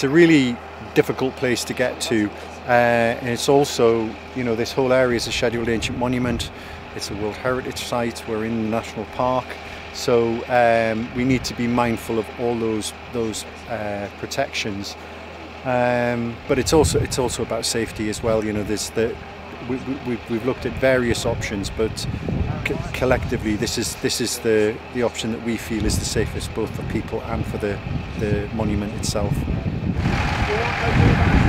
a really difficult place to get to, and it's also, you know, this whole area is a scheduled ancient monument. It's a World Heritage Site. We're in the National Park, so we need to be mindful of all those protections. But it's also about safety as well. You know, we've looked at various options, but collectively this is the option that we feel is the safest, both for people and for the monument itself.